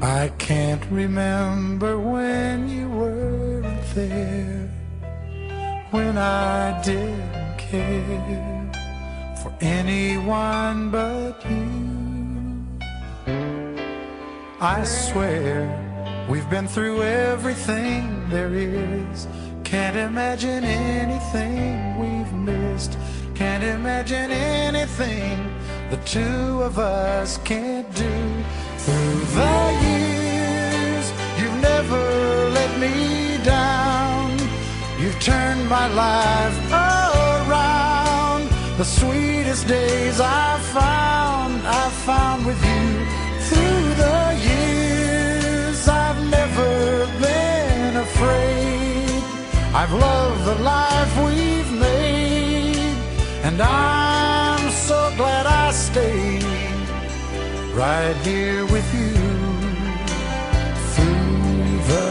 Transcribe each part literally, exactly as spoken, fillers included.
I can't remember when you weren't there, when I didn't care for anyone but you. I swear we've been through everything there is. Can't imagine anything we've missed. Can't imagine anything the two of us can't do. Through the years, you've never let me down. You've turned my life around. The sweetest days I've found, I've found with you. Through the years, I've never been afraid. I've loved the life we've made, and I'm so glad I stayed right here with you through the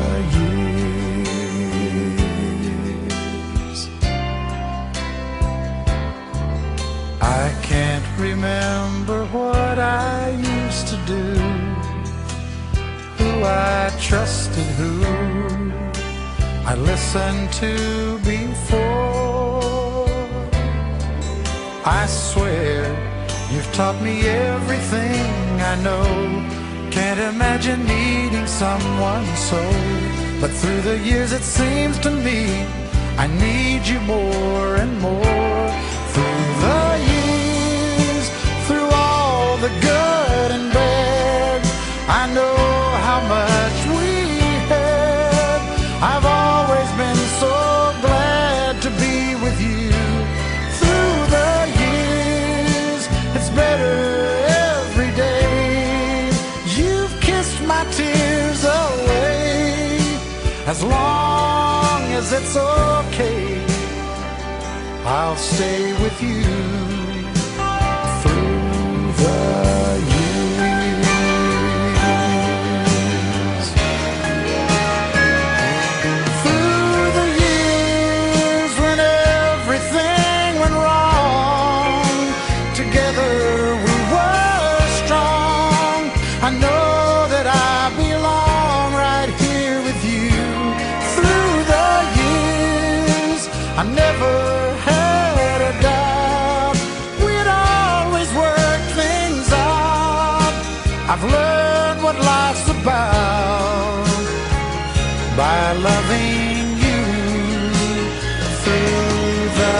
years. I can't remember what I used to do, who I trusted, who I listened to before. I swear you've taught me everything I know. Can't imagine needing someone so, but through the years it seems to me I need you more and more. Through the years, through all the good and bad, I know how much we had. I've always been so glad to be with you. Through the years, it's better every day. You've kissed my tears away. As long as it's okay, I'll stay with you through the years. Through the years when everything went wrong, together we were strong. I know that I belong right here with you. Through the years, I never had a doubt we'd always work things out. I've learned what life's about by loving you through the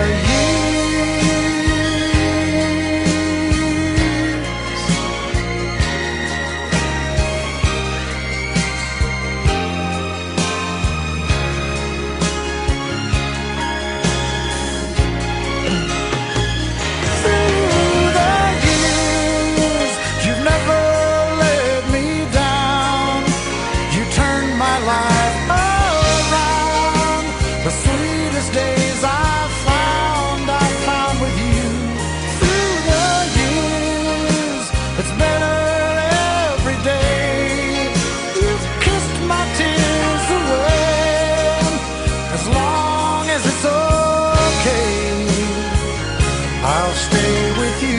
I'll stay with you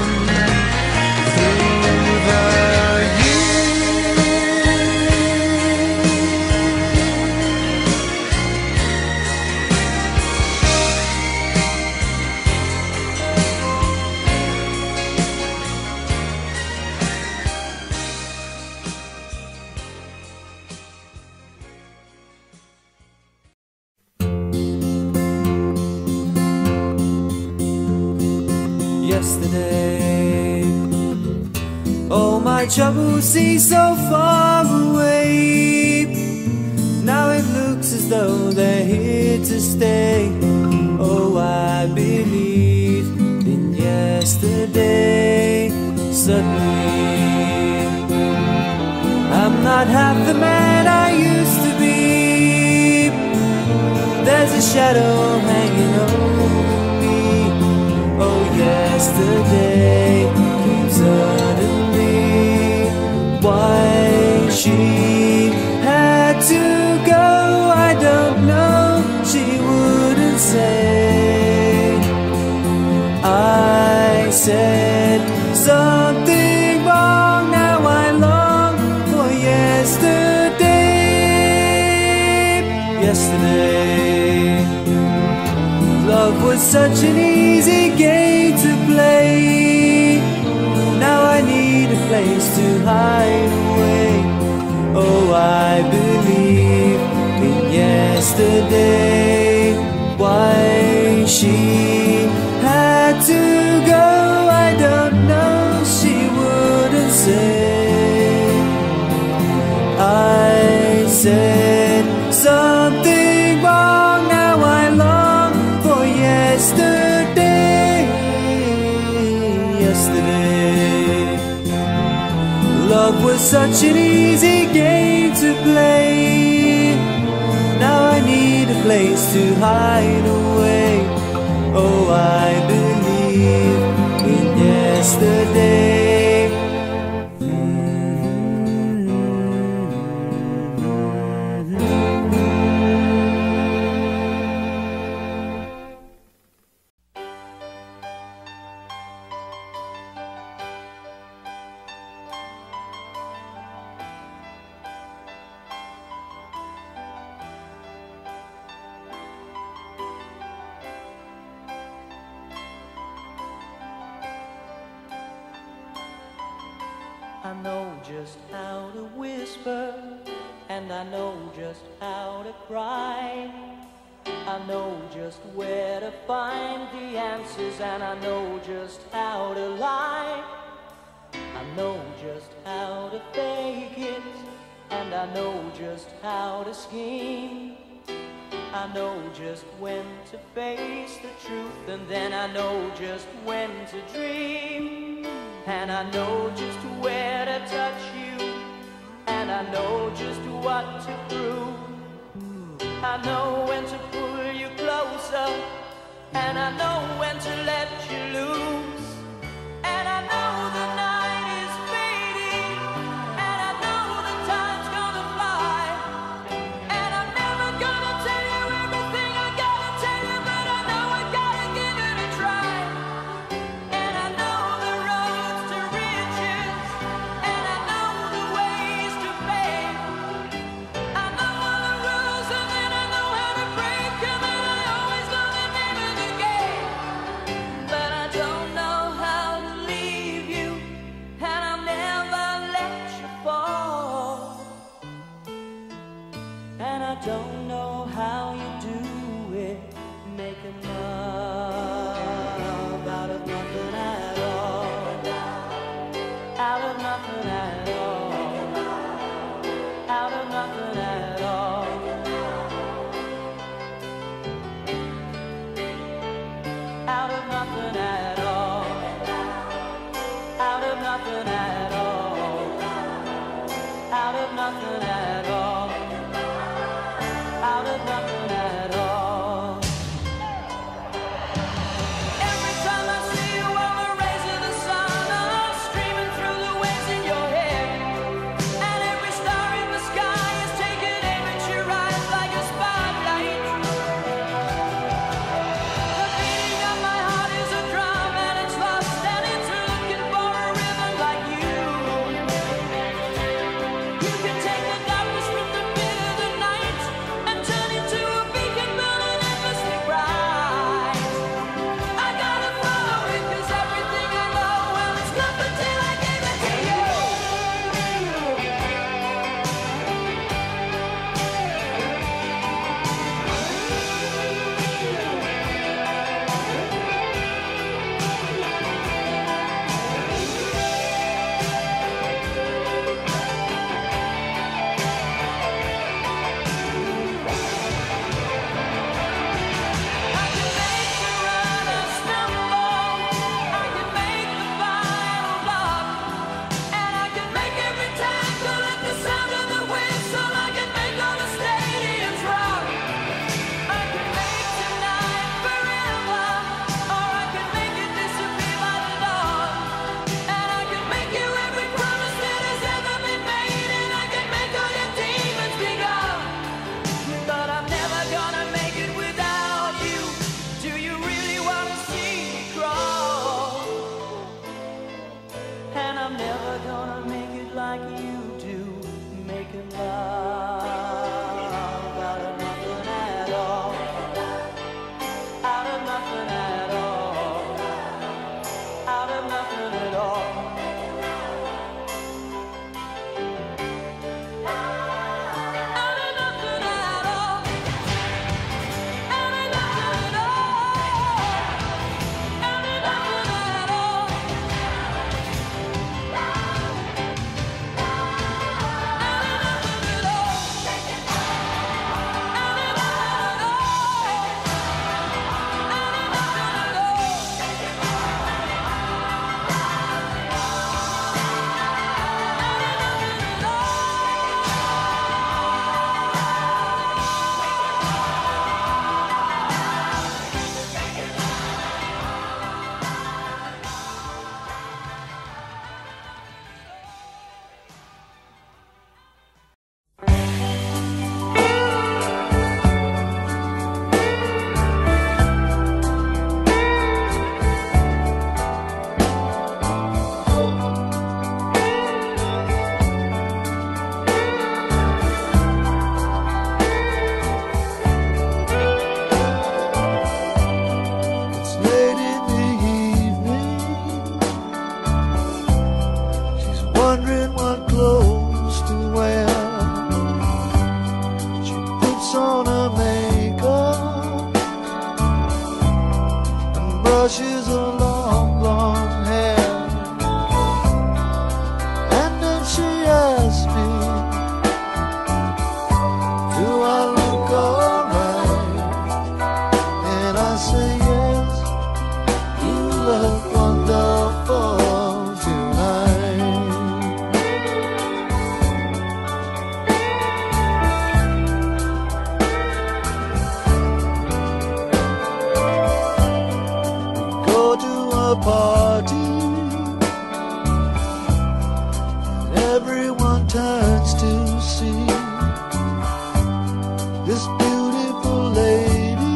through the yesterday. All my troubles seem so far away. Now it looks as though they're here to stay. Oh, I believe in yesterday. Suddenly, I'm not half the man I used to be. There's a shadow hanging over me. Oh, yesterday came suddenly. Why she had to go, I don't know. She wouldn't say. I said something wrong. Now I long was such an easy game to play. Now I need a place to hide away. Oh, I believe in yesterday. Why she had to go, I don't know, she wouldn't say. I said something wrong, now I long for yesterday. Yesterday, love was such an easy game to play. Now I need a place to hide away. Oh, I believe in yesterday. I know just how to whisper, and I know just how to cry. I know just where to find the answers, and I know just how to lie. I know just how to fake it, and I know just how to scheme. I know just when to face the truth, and then I know just when to dream. And I know just where to touch you, and I know just what to prove. I know when to pull you closer, and I know when to let you loose. And I know the night is fading, and I know the time's gonna fly. And I'm never gonna tell you everything I gotta tell you, but I know I gotta give it a try. And I know the roads to riches, and I know the ways to fame. I know all the rules, and then I know how to break them, and I always know the name of the game. But I don't know how to leave you, and I'll never let you fall. And I don't know how you do it, making love out of nothing at all. Out of nothing at all. Out of nothing at all. Out of nothing at all. Out of nothing at all. Out of nothing at all. Out of nothing at all. Every time I see you on the rays of the sun, I'm streaming through the waves in your hair. And every star in the sky is taking aim at your eyes like a spotlight. The beating of my heart is a drum, and it's lost, and it's looking for a rhythm like you. You can take the darkness from the pit of the night and turn it to a beacon burning endlessly bright. I gotta follow it, 'cause everything I know, well, it's nothing till I give it to you. I can make the runner stumble, I can make the final block, and I can make every tackle at the sound of the whistle. I can make all the stadiums rock. I can make tonight forever, or I can make it disappear by the dawn. And I can make you every promise that has ever been made, and I can make all your demons be gone. But I'm never gonna make it without you. Do you really wanna see me crawl? And I'm never gonna make it like you do, making love out of nothing at all. Out of nothing party. Everyone turns to see this beautiful lady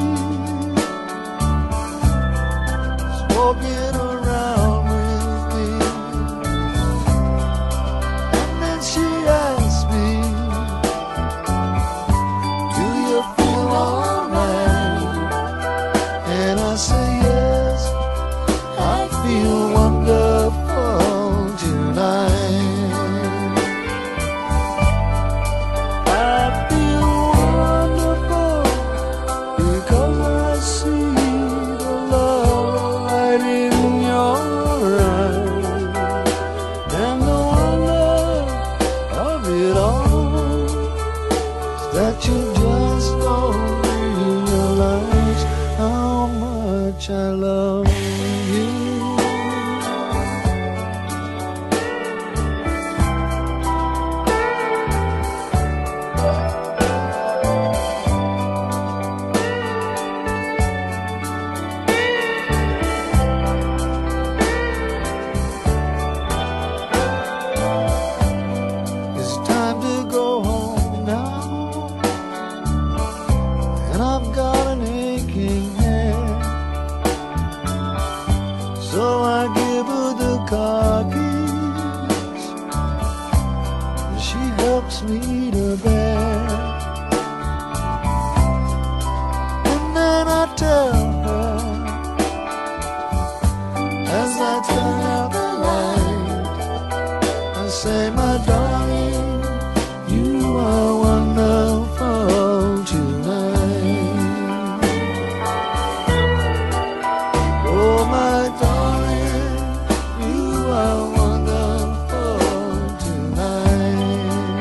is walking around with me. And then she asks me, do you feel alright? And I say yes, I feel wonderful tonight. I love you. It's time to go home now, and I've got an aching head. So I give her the car keys, and she helps me to bed. And then I tell her, as I turn out the light, I say, my darling, you are wonderful tonight. Oh, my darling, you are wonderful tonight.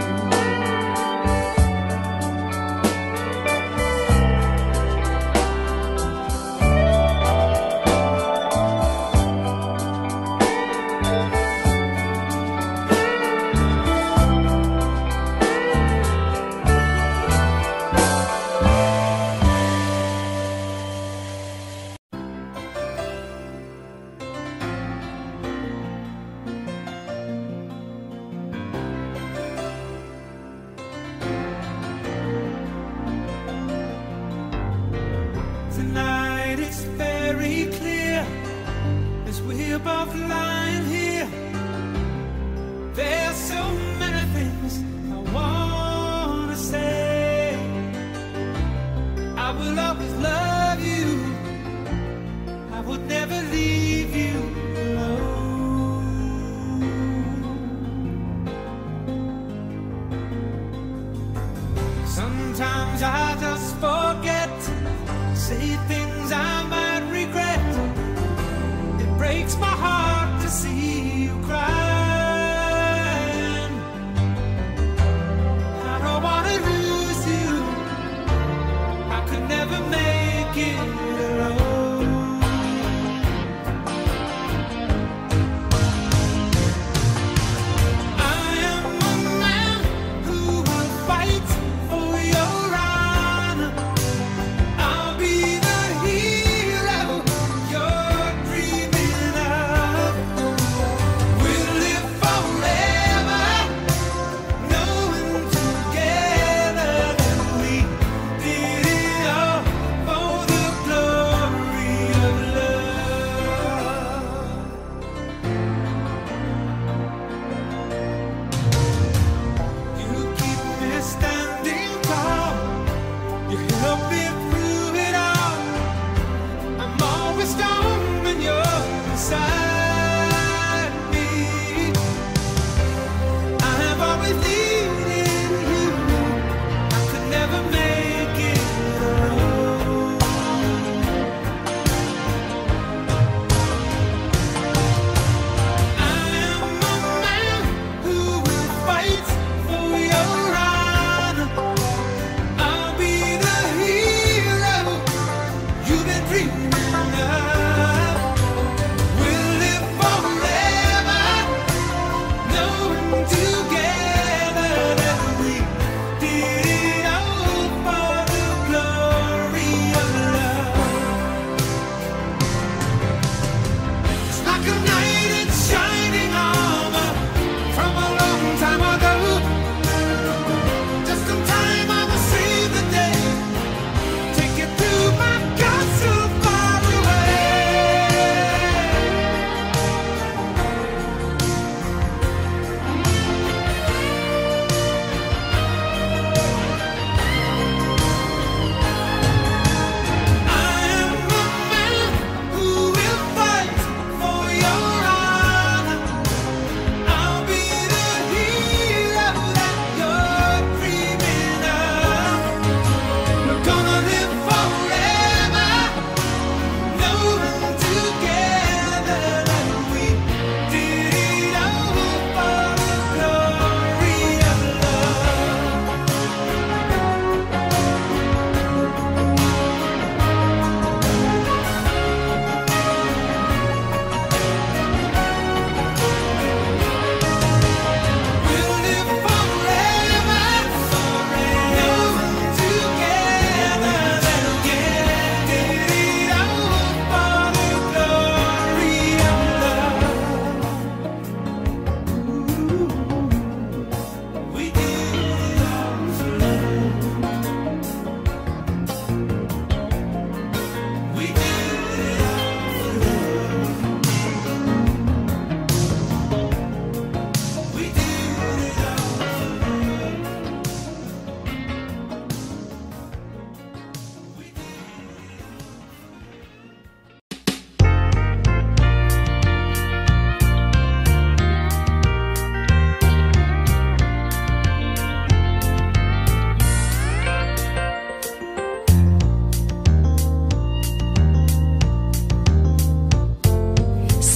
Tonight it's very clear as we're both lying here. There's so many things I wanna say. I will always love you. I would never leave you alone. Sometimes I just forget, say things I might regret. It breaks my heart to see you crying. I don't wanna lose you. I could never make it alone. I am a man who will fight for your honor. I'll be the hero you're dreaming of.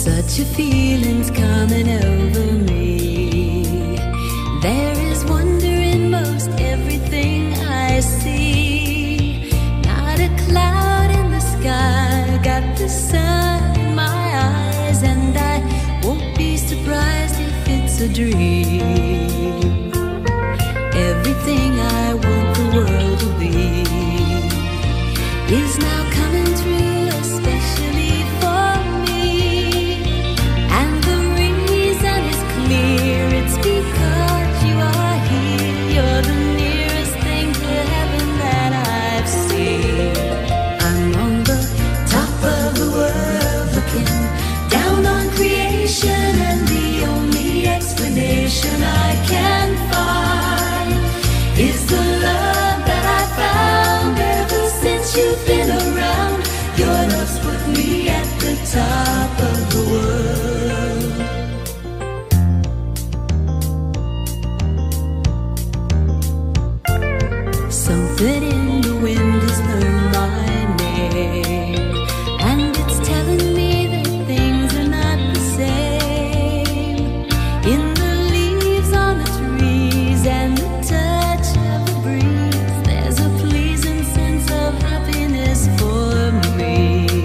Such a feeling's coming over me. There is wonder in most everything I see. Not a cloud in the sky, got the sun in my eyes, and I won't be surprised if it's a dream. Everything I want the world to be is now coming true, especially for me. And the reason is clear, it's because you are here. You're the nearest thing to heaven that I've seen. I'm on the top of the world looking down on creation, and the only explanation I can find is the love that I found ever since you've been around. Your love's put me at the top of the world. Something in the wind has learned my name, and it's telling me that things are not the same. In the leaves on the trees and the touch of the breeze, there's a pleasing sense of happiness for me.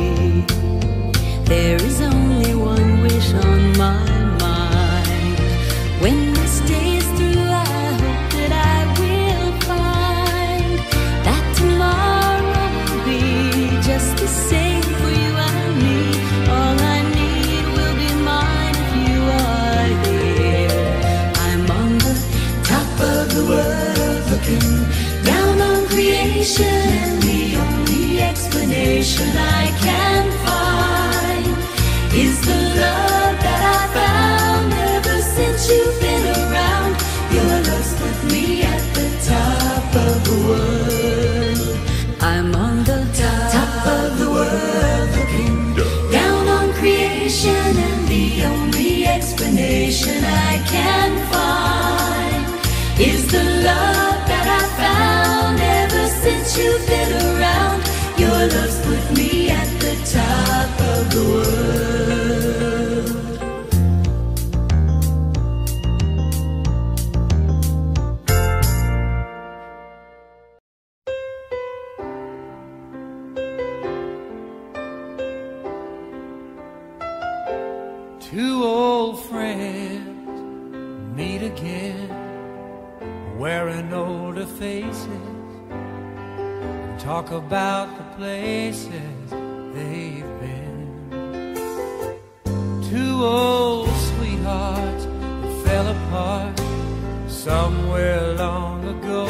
There is only one wish on my mind. When this day is through, I hope that I will find that tomorrow will be just the same for you and me. All I need will be mine if you are here. I'm on the top of the world looking down on creation, and the only explanation I can find is the love that I found ever since you've been around. Your love's put me at the top of the world. I'm on the top of the world looking down on creation, and the only explanation I can find is the love that I found ever since you've been around. Your love's put me at the top of the world. Two old friends meet again, wearing older faces, and talk about the places they've been. Two old sweethearts that fell apart somewhere long ago.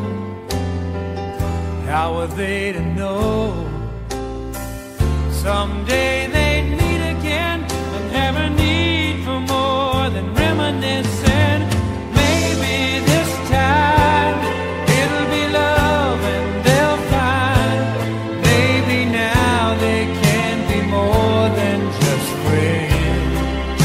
How were they to know someday they'd meet again and have a need for more than reminiscing? Maybe this time it'll be love and they'll find maybe now they can be more than just friends.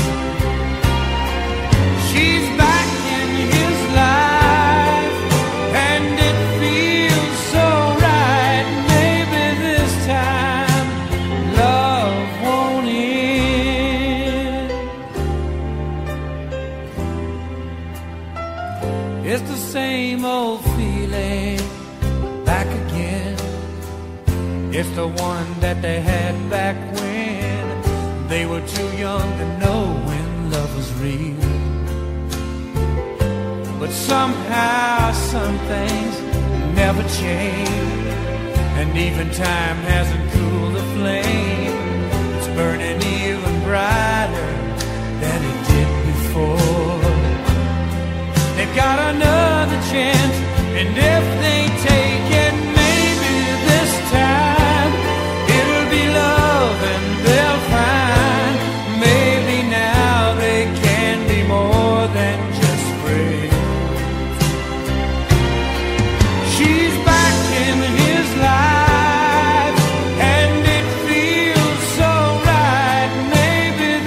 She's back in his life and it feels so right. Maybe this time love won't end. It's the same old feeling back again. It's the one that they had back when they were too young to know when love was real. But somehow some things never change, and even time hasn't cooled the flame. It's burning even brighter than it did before. They've got another chance, and if they take it, maybe this time it'll be love and they'll find maybe now they can be more than just friends. She's back in his life and it feels so right. Maybe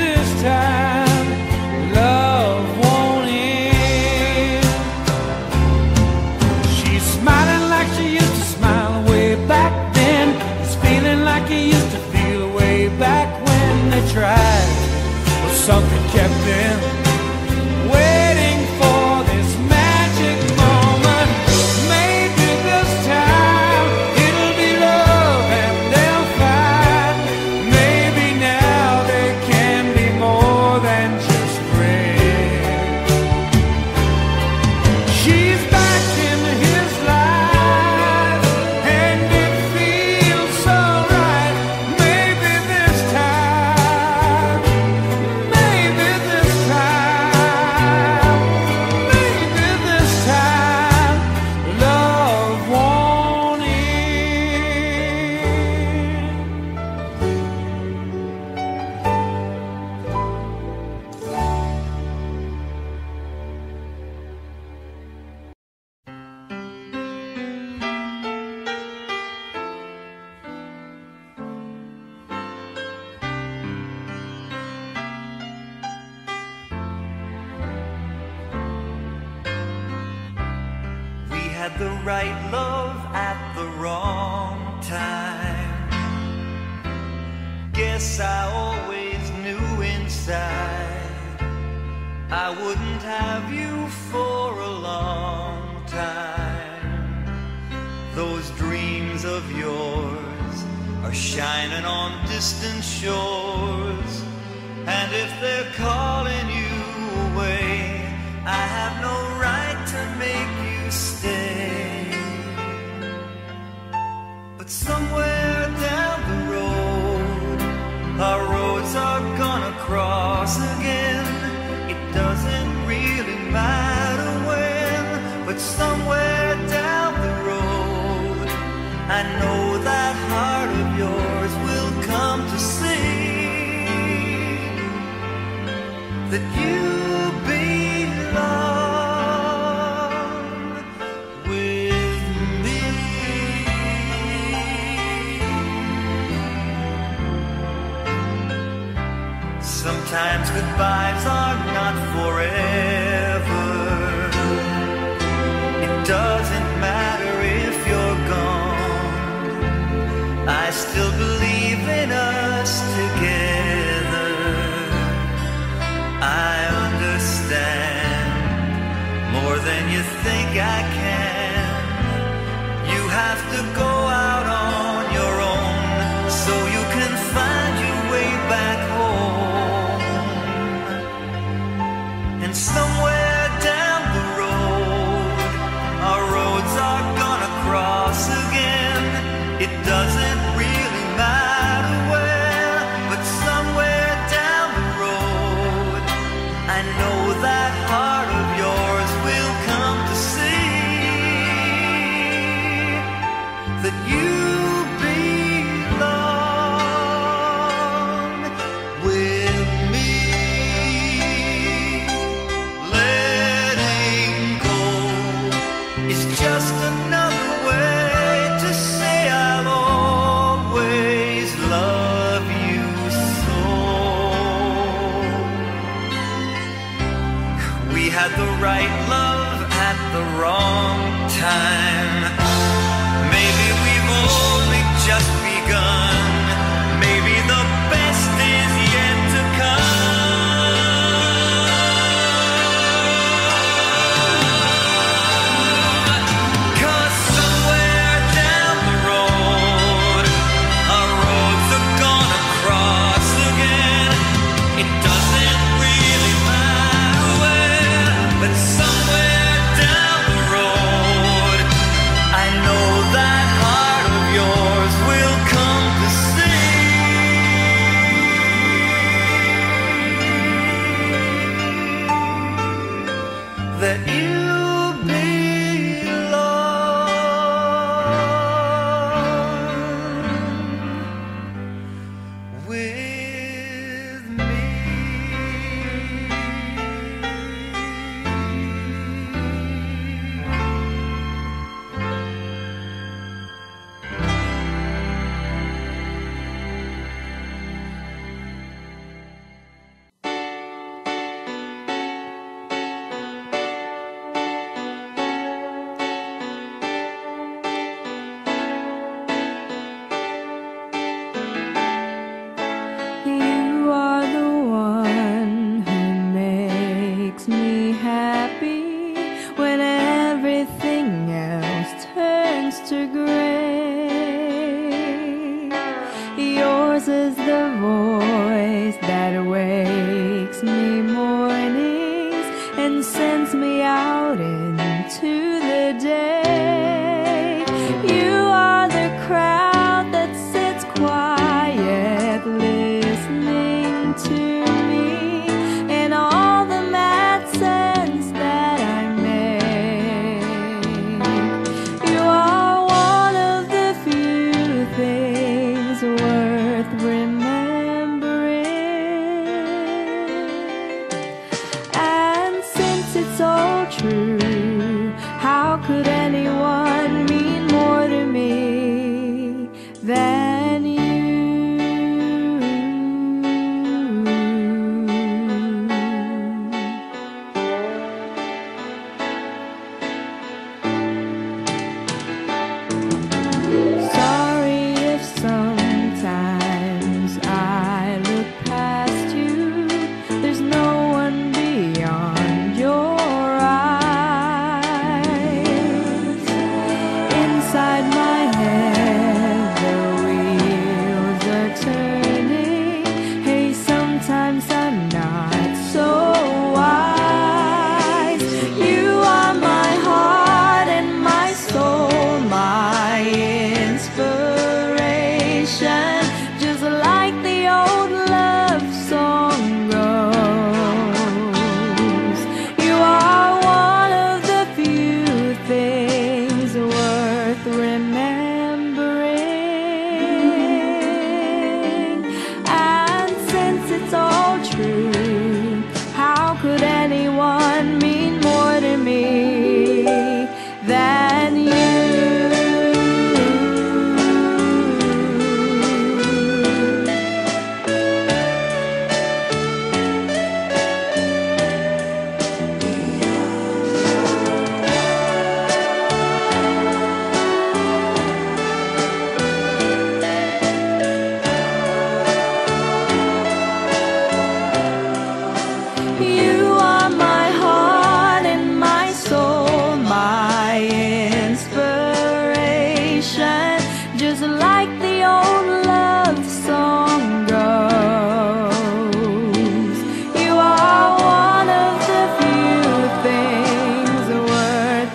something kept them waiting for this magic moment. Maybe this time it'll be love and they'll find. Maybe now they can be more than just friends. She's back in his life and it feels so right. Maybe this time, maybe this time, maybe this time, love won't end. We had the right love at the wrong time. Guess I always knew inside I wouldn't have you for a long time. Those dreams of yours are shining on distant shores, and if they're calling you away, I have no right to make you stay. But somewhere down the road, our roads are gonna cross again. It doesn't really matter when, but somewhere down the road, I know that heart of yours will come to see that you belong with me. Sometimes goodbyes are not forever. It doesn't matter if you're gone. I still believe in us together. I understand more than you think I can. You have to go out on your own so you can find your way back home. And somewhere down the road, our roads are gonna cross again. It doesn't really matter where, but somewhere down the road, I know that heart of yours will come to see that you belong with me. Letting go is just another way to say I'll always love you so. We had the right love at the wrong time. Maybe we've only just begun. Maybe the best is yet to come. 'Cause somewhere down the road, our roads are gonna cross again. It doesn't really matter where, but somewhere down the road, I know that heart of yours will come to see true. How could anyone mean more to me than you? Sorry if sometimes I look past you. There's no one beyond your eyes. Inside my head the wheels are turning. Hey, sometimes I'm not so wise. You are my heart and my soul, my inspiration, just like the old love song goes. You are one of the few things worth remembering. And since it's all true, how could anyone mean more to me than you? You are my heart and my soul, my inspiration, just like the old love song goes. You are one of the few things worth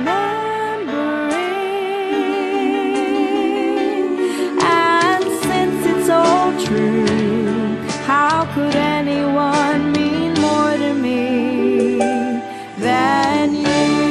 remembering. And since it's all true, how could anyone mean more to me than you?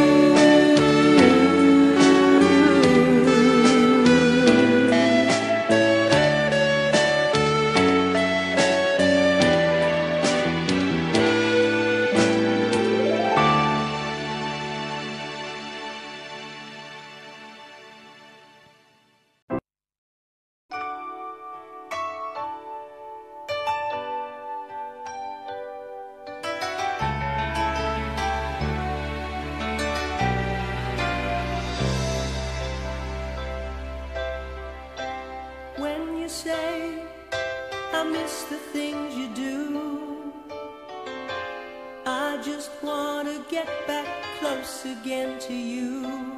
When you say I miss the things you do, I just want to get back close again to you.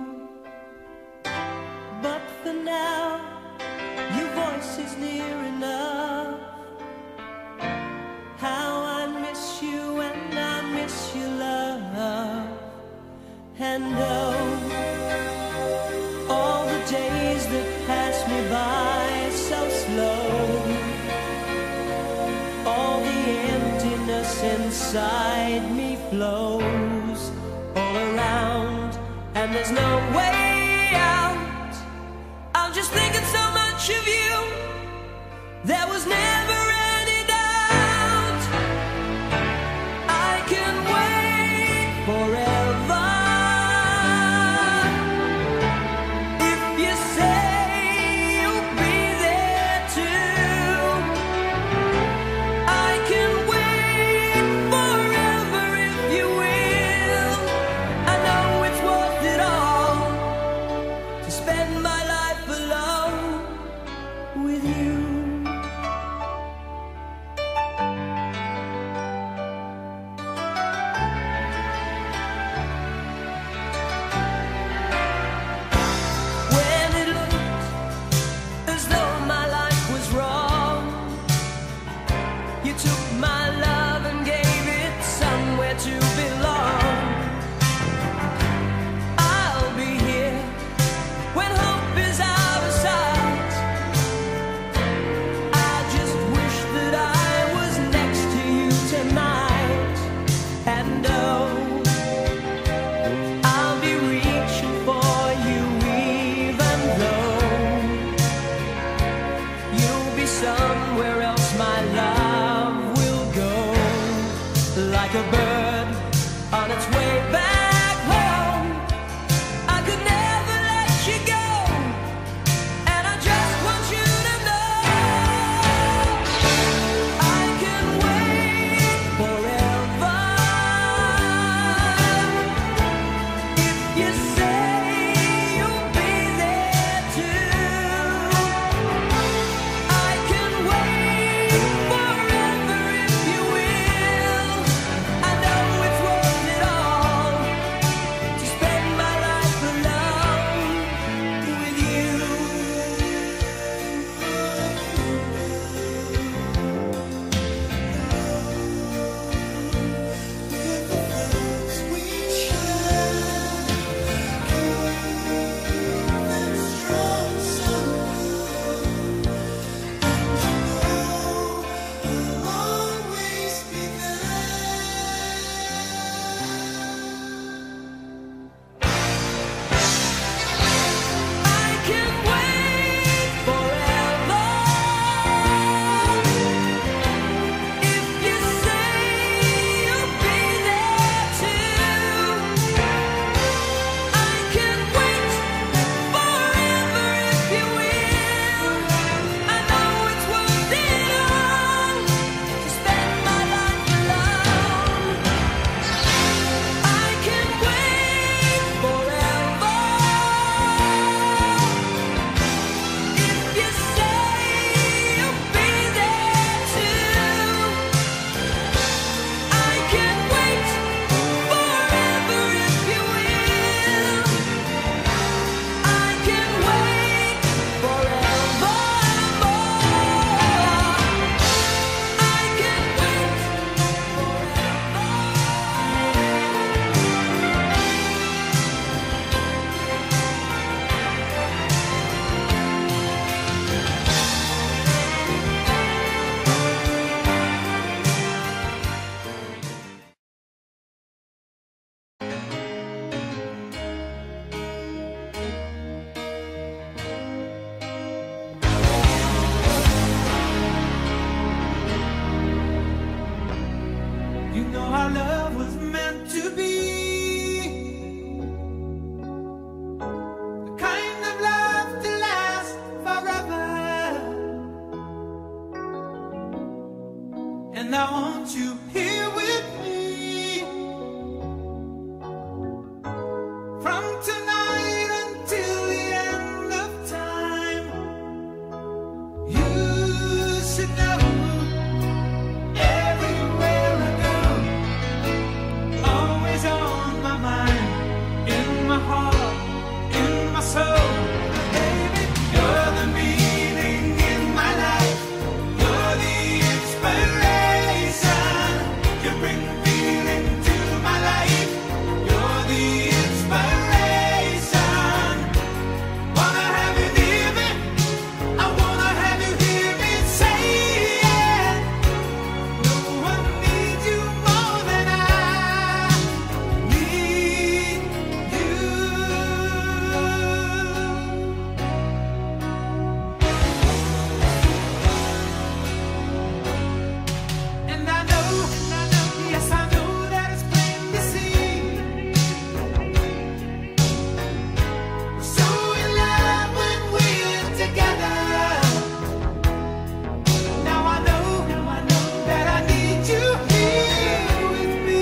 But for now, your voice is near enough. How I miss you and I miss your love. And oh, all the days that pass me by so slow, all the emptiness inside me flows all around, and there's no way out. I'm just thinking so much of you, there was never any doubt. I can wait forever if you say you'll be there too. I can wait forever if you will. I know it's worth it all to spend my life alone with you. When it looked as though my life was wrong, you took my love and gave it somewhere to belong. I'll be here when hope is out of sight. I just wish that I was next to you tonight. And oh, I'll be reaching for you even though you'll be somewhere else. My love will go like a bird on its way back. You know our love was meant to be the kind of love to last forever. And I want you here with me from tonight until the end of time. You should know everywhere I go, always on my mind, in my heart, in my soul. Baby, you're the meaning in my life. You're the inspiration. You bring feeling to my life. You're the inspiration. Wanna have you near me. I wanna have you hear me say it. No one needs you more than I need you. And I know, and I know, yes I know that it's plain to see. We're so in love when we're together. Now I know, now I know that I need you here with me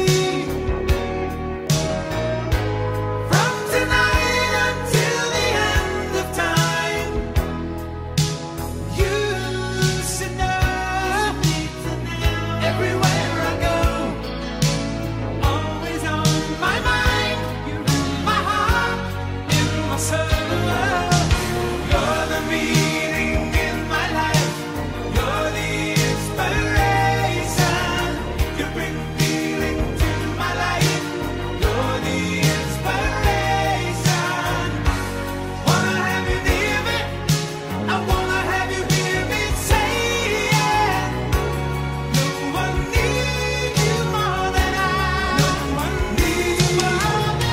from tonight until the end of time. You should know everywhere I go, always on my mind. You're in my heart, in my soul. You're the meaning in my life. You're the inspiration. You bring feeling to my life. You're the inspiration. Wanna have you near me. I wanna have you hear me say it. No one needs you more than I. No one needs you more than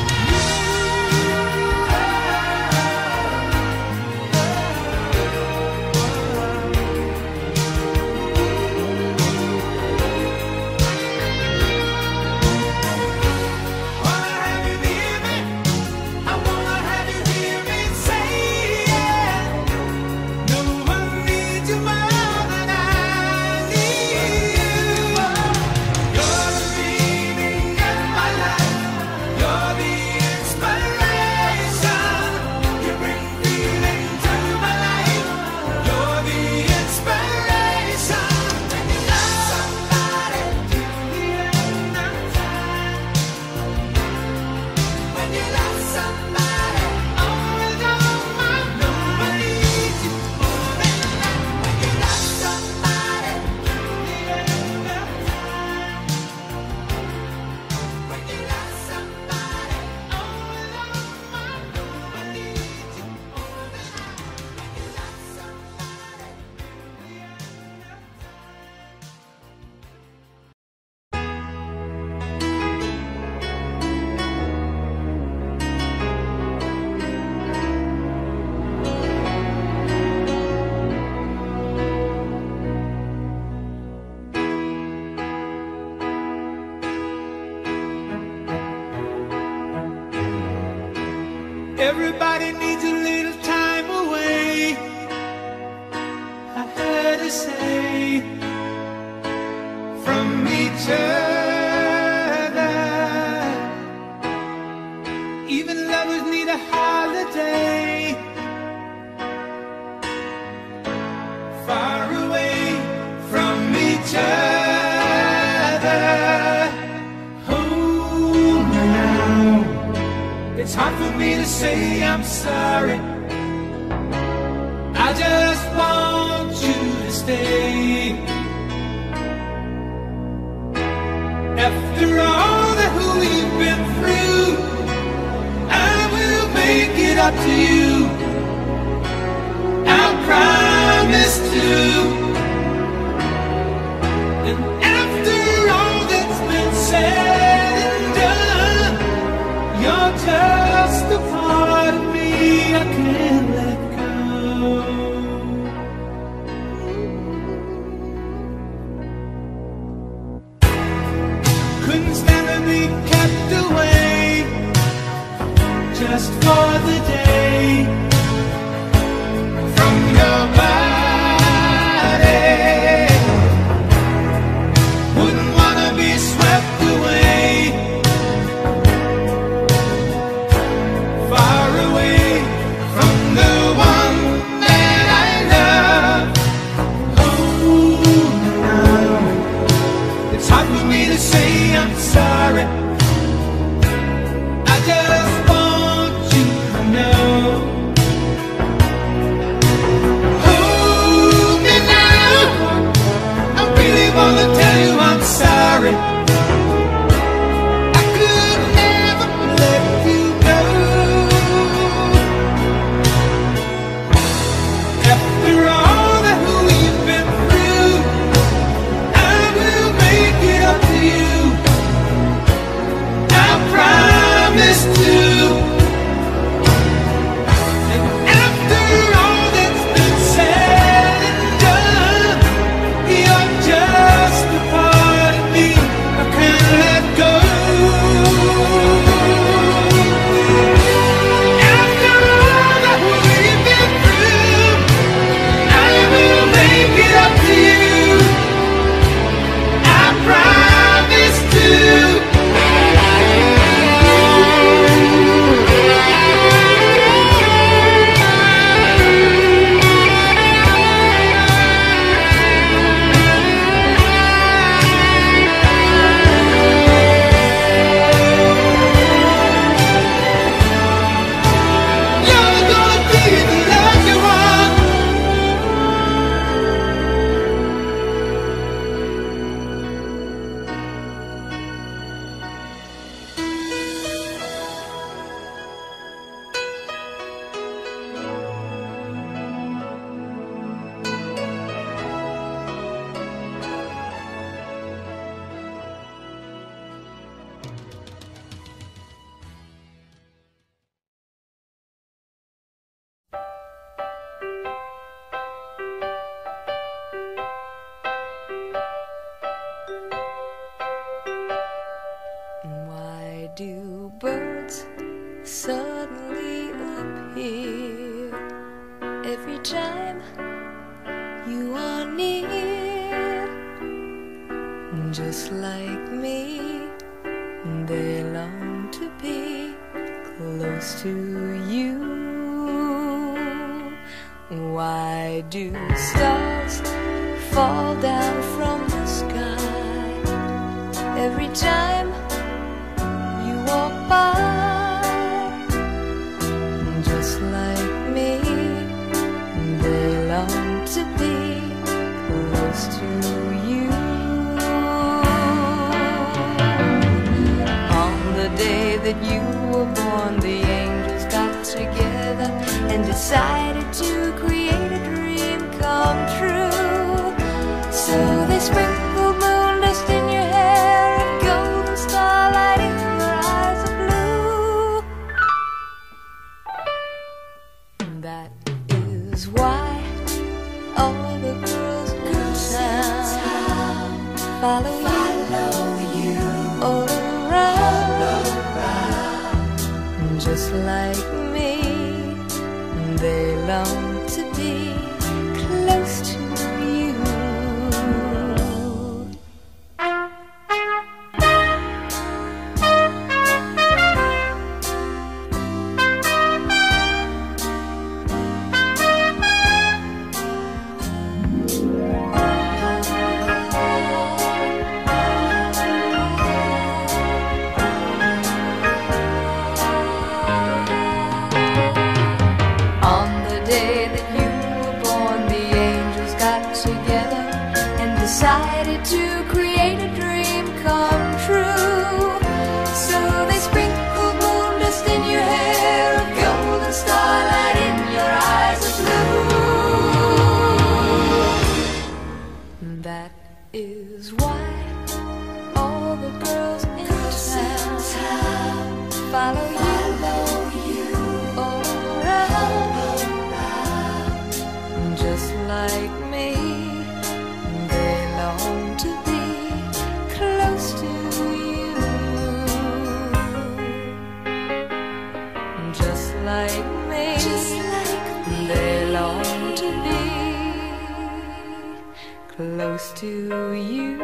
Wanna have you near me. I wanna have you hear me say it. No one needs you more than I need you. You're the meaning in my life. You're the inspiration. You bring feeling to my life. You're the inspiration. When you love somebody till the end of time. When you love somebody, always on my mind. No one needs you more than that. When you love somebody till the end of time. When you love somebody, always on my mind. No one needs you more than that. When you love somebody till the end of Everybody needs a little time away. I heard her say from each other. Even lovers need a holiday. Far away from each other. Hold me now. It's hard for me to say I'm sorry. I just want you to stay. After all that we've been through, I will make it up to you. I promise to. And after all that's been said and done, you're just a part of me I can't let go. couldn't stand to be kept away just for the day from your body. Wouldn't wanna be swept away, far away from the one that I love. Oh, now it's hard for me to say I'm sorry. I just want you to know. Hold me now, I really wanna tell you I'm sorry. I could never let you go. After all that we've been through, I will make it up to you. I promise to. And after all that's been said and done, you're just a part of me I can't let go. After all that we've been through, I will make it up to you. I promise to. You're gonna be the lucky one. Why do birds suddenly appear every time you are near? Just like me, they long to be close to you. Why do stars fall down from the sky every time you walk by? Just like me, they long to be close to you. On the day that you were born, the angels got together and decided to create a dream come true. So they sprinkled moon dust in your hair and golden starlight in your eyes of blue. That is why all the girls in town follow you all around. Just like me, they long to be close to you. On the day that you were born, the angels got together and decided to create a dream come true. So they sprinkled moon dust in your hair, a golden starlight in your eyes of blue. That is why all the girls in town follow you all around. Just like me, they long to be close to you. to you.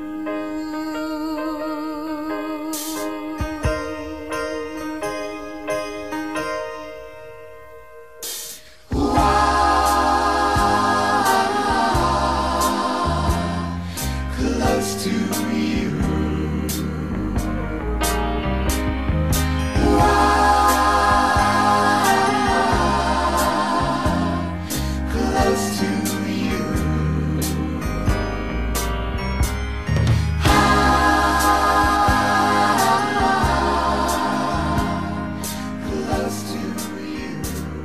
Close to you. Close to you. Close to you.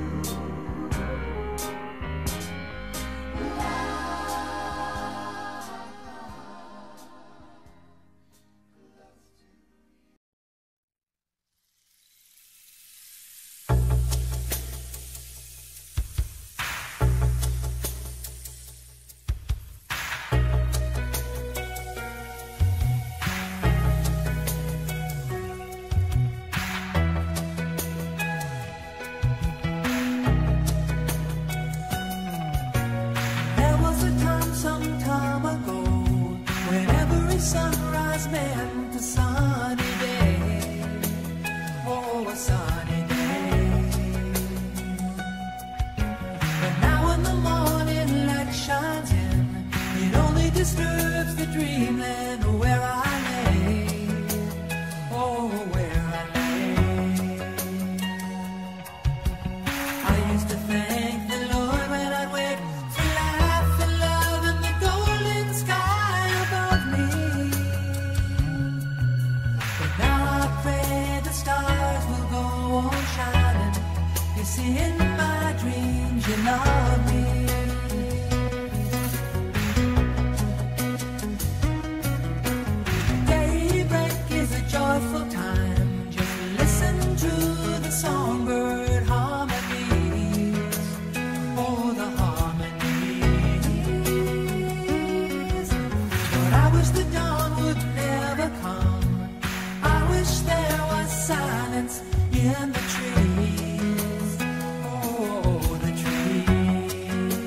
There was a time some time ago when every sunrise meant a sunny day. Oh, a sunny day. But now when the morning light shines in, it only disturbs the dreamland where I lay. Oh, where I lay. I used to thank the Lord when I'd wake for life and love and the golden sky above me. But now I pray the stars will go on shining. You see, in my dreams you love me. Daybreak is a joyful time. Just listen to the songbird harmonies. Oh, the harmonies. But I wish the dawn would never come. I wish there was silence in the trees. Oh, the trees.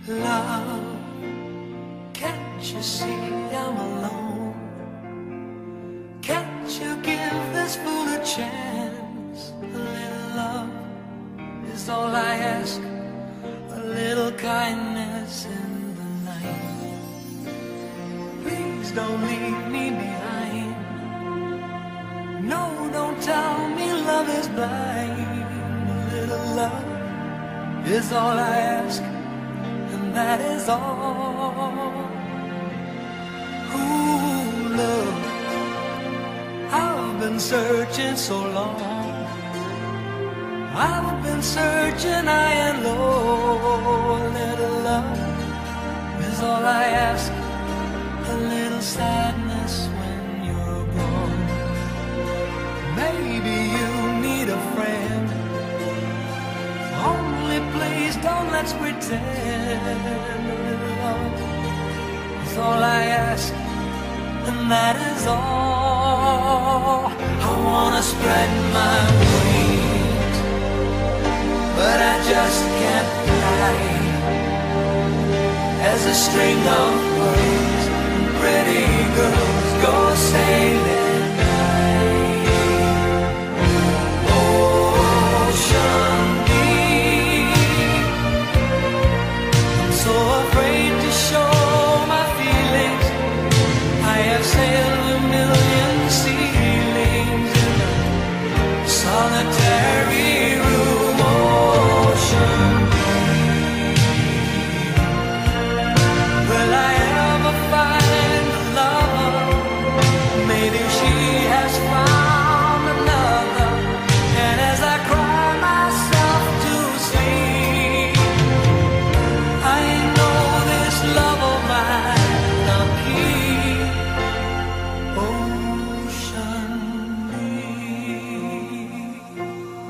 Love, can't you see I'm alone? Can't you give this fool a chance? A little love is all I ask, a little kindness in the night. Please don't leave me behind. No, don't tell me love is blind. A little love is all I ask, and that is all. Ooh, love, I've been searching so long. I've been searching high and low. A little love is all I ask, a little sadness when you're gone. Maybe you need a friend. Only please don't let's pretend. A little love is all I ask, and that is all. I wanna spread my wings, but I just can't fly. As a string of pearls and pretty girls go sailing by. Ocean deep, I'm so afraid to show my feelings. I have sailed a million ceilings in a solitary room. Ocean deep, will I ever find a lover? Maybe she has found another. And as I cry myself to sleep, I know this love of mine will keep. Ocean deep.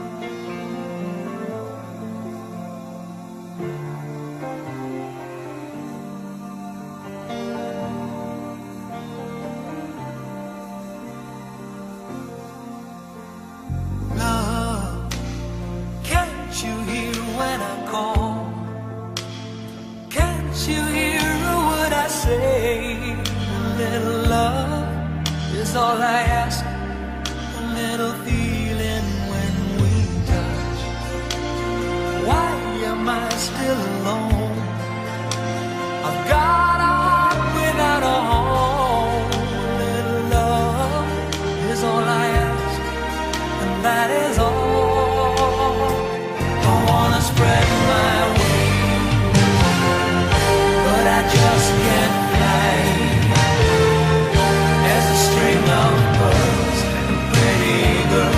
Love, can't you hear when I call? Can't you hear a word I say? A little love is all I ask, a little feeling when we touch. Why am I still alone? I've got a heart without a home. A little love is all I ask, and that is all. I wanna spread my wings, but I just can't fly. As a string of pearls and pretty girls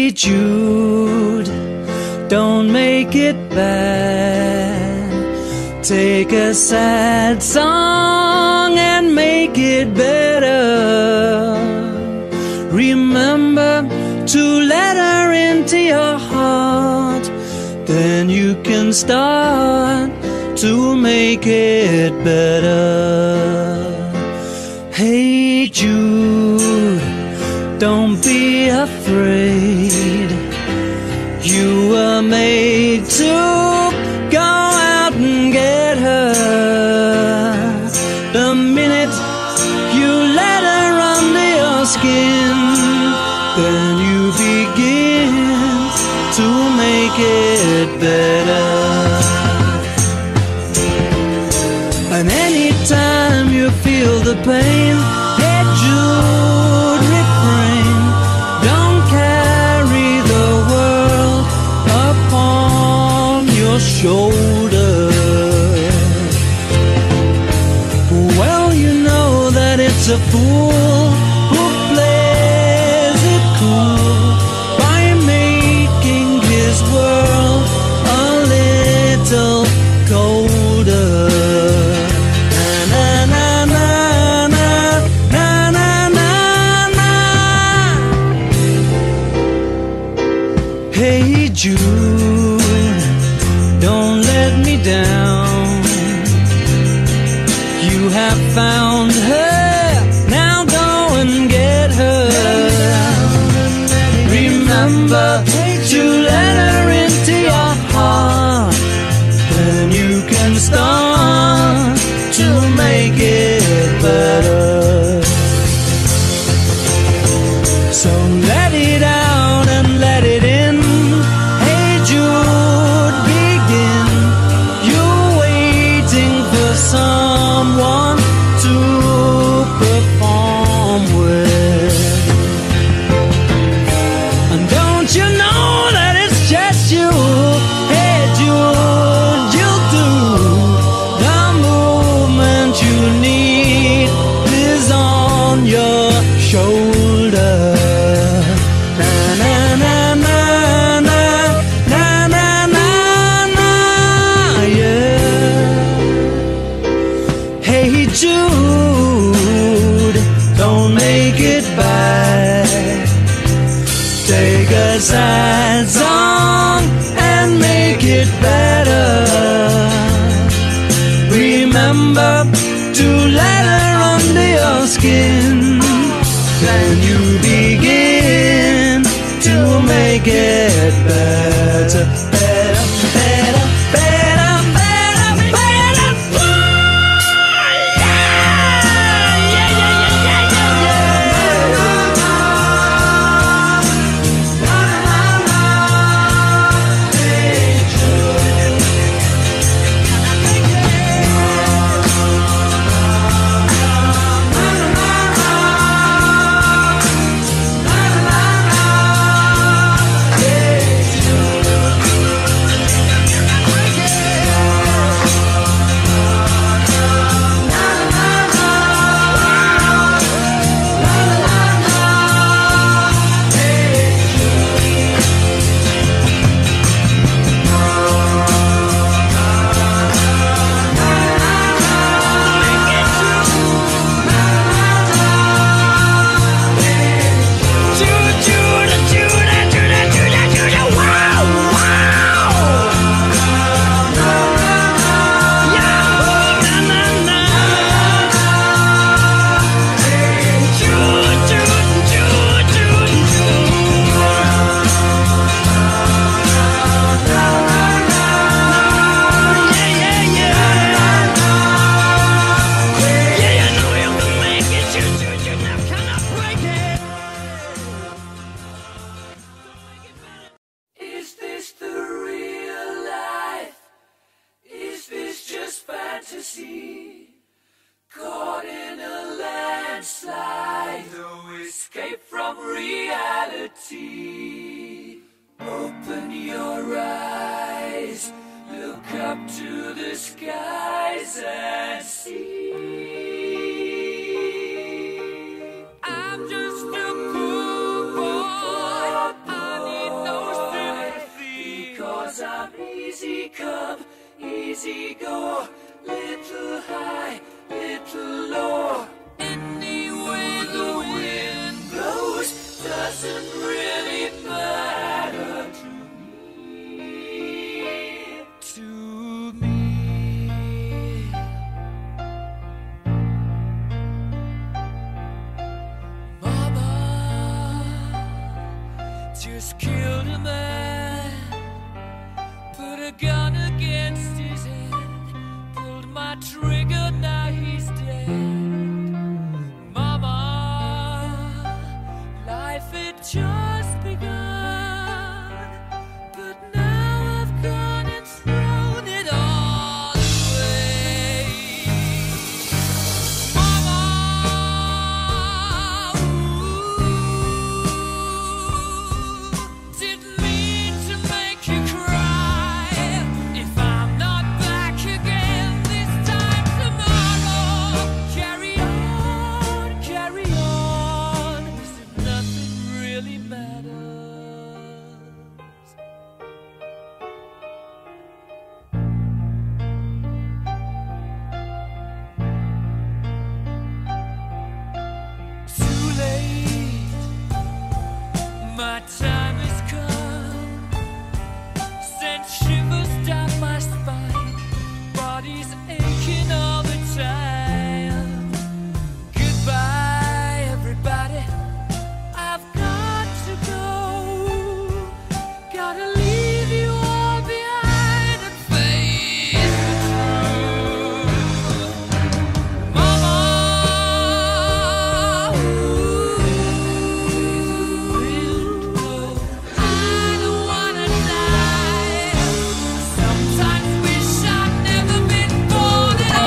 Hey Jude, don't make it bad. Take a sad song and make it better. Remember to let her into your heart, then you can start to make it better. Hey Jude, don't be afraid. You were made to go out and get her. The minute you let her under your skin, then you begin to make it better. And anytime you feel the pain, hey Jude, refrain. Don't carry the world upon your shoulder. Well, you know that it's a fool who plays it cool by making his world a little colder. Hey Jude, don't let me down. You have found her, now go and get her. Remember to let her into your heart, then you can start to make it better. So let it out and let it in. Someone to perform with. And don't you know that it's just you? Hey Jude, you'll do. The movement you need is on your shoulder. Na na na na na na na na, yeah. Hey Jude, don't make it bad. Take a sad song and make it better. Remember to let her under your skin, then you begin to make it better, better, better, better, better, better. fantasy, caught in a landslide, no escape from reality. Open your eyes, look up to the skies and see. I'm just a poor boy, I need doesn't really matter to me. To me. Mama just killed a man, put a gun against his head, pulled my trigger, now he's dead. Mama, life had just begun, but now I've gone and thrown it all away. Mama, ooh, didn't mean to make you cry. If I'm not back again this time tomorrow, carry on, carry on, as if nothing really matters. Too late, my time has come. Sent shivers down my spine, body's aching all the time. Goodbye, everybody, I've got to go. Gotta leave you all behind and face the truth. Mama, ooh, I don't wanna die. Sometimes wish I'd never been born at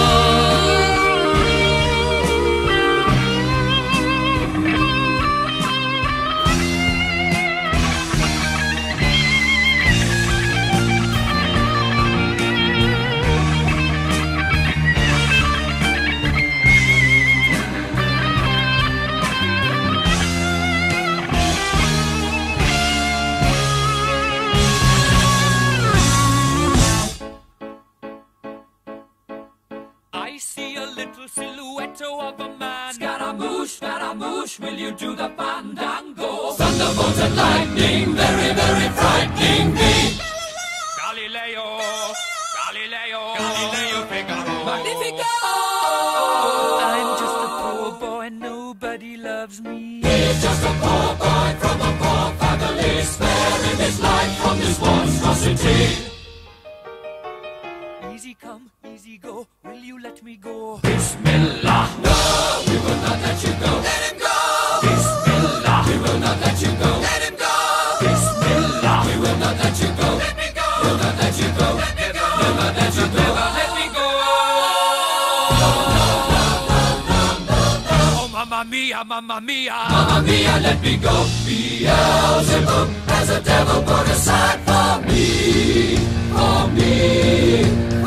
I see a little silhouette of a man. Scaramouche, Scaramouche, will you do the fandango? Thunderbolts and lightning, very, very frightening me. Galileo, Galileo, Galileo Figaro. Magnifico! I'm just a poor boy, nobody loves me. He's just a poor boy from a poor family, sparing his life from this monstrosity. Easy come, easy go, will you let me go? Bismillah, no, we will not let you go. Let him go! Bismillah, we will not let you go. Let him go! Bismillah, we will not let you go. Let me go! We'll not let you go. Let me go! We'll not let you go. Let me go! Oh, mamma mia, mamma mia, mamma mia, let me go. Beelzebub has a devil put aside for me, for me.